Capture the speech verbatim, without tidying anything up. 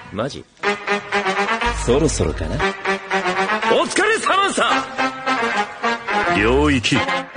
マジ？そろそろかな。お疲れ様さ。領域